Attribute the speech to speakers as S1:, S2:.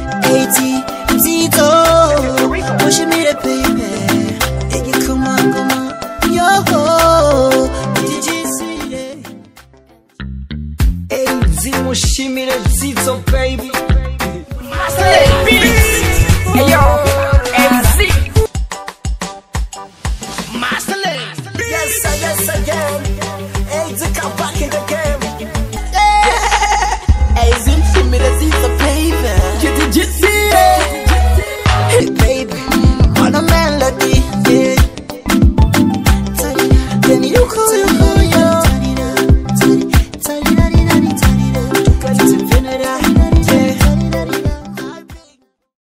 S1: AT, Zito, pushing me the baby. Hey, come on, yo, did you see it? AZ, pushing me the Zito, baby.
S2: Hey yo, AZ.